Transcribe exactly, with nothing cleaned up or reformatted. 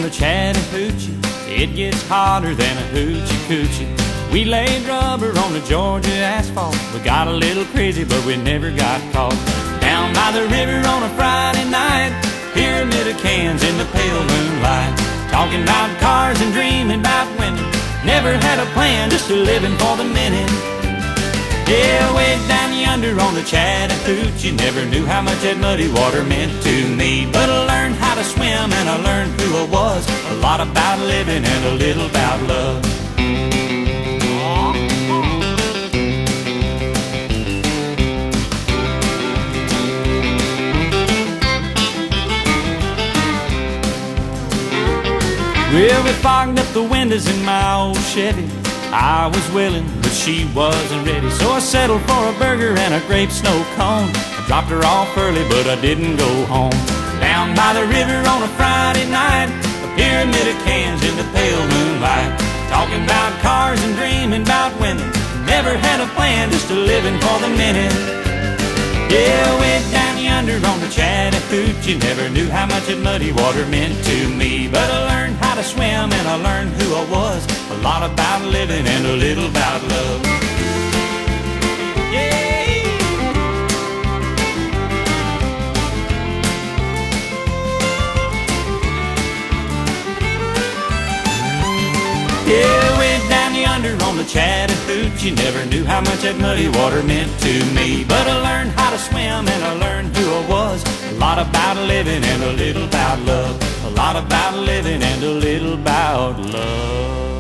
the Chattahochee, it gets hotter than a hoochie coochie. We laid rubber on the Georgia asphalt. We got a little crazy, but we never got caught. Down by the river on a Friday night, pyramid of cans in the pale moonlight, talking about cars and dreaming about women. Never had a plan, just a living for the minute. Yeah, way down yonder on the Chattahochee, never knew how much that muddy water meant to me. But I learned how to swim and I learned who I was, a lot about living and a little about love. Well, we fogged up the windows in my old Chevy. I was willing, but she wasn't ready, so I settled for a burger and a grape snow cone. I dropped her off early, but I didn't go home. Down by the river on a Friday night, a pyramid of cans in the pale moonlight, talking about cars and dreaming about women. Never had a plan, just a living for the minute. Yeah, way down yonder on the Chattahochee, never knew how much that muddy water meant to me. But I learned how to swim and I learned who I was, a lot about living and a little about love. Yeah. Yeah, way down yonder on the Chattahochee, never knew how much that muddy water meant to me. But I learned how to swim and I learned who I was, a lot about living and a little about love, a lot about living and a little about love.